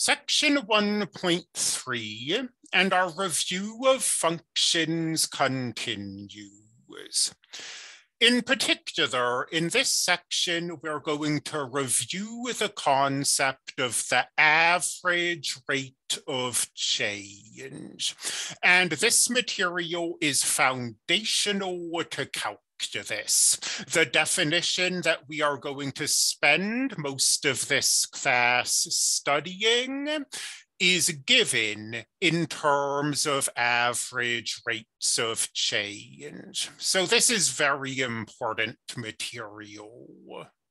Section 1.3 and our review of functions continues. In particular, in this section, we're going to review the concept of the average rate of change. And this material is foundational to calculus. The definition that we are going to spend most of this class studying is given in terms of average rates of change. So this is very important material.